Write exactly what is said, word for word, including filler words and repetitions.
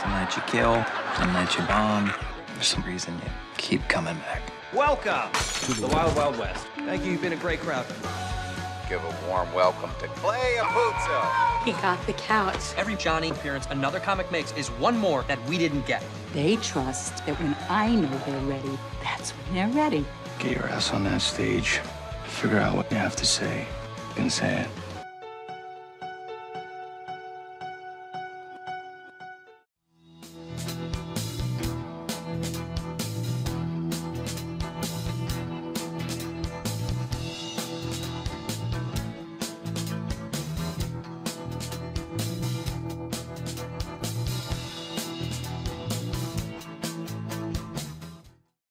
Didn't let you kill, didn't let you bomb. For some reason, you keep coming back. Welcome to the Wild Wild West. Thank you, you've been a great crowd. Give a warm welcome to Clay Apuzzo. He got the couch. Every Johnny appearance another comic makes is one more that we didn't get. They trust that when I know they're ready, that's when they're ready. Get your ass on that stage. Figure out what you have to say and say it.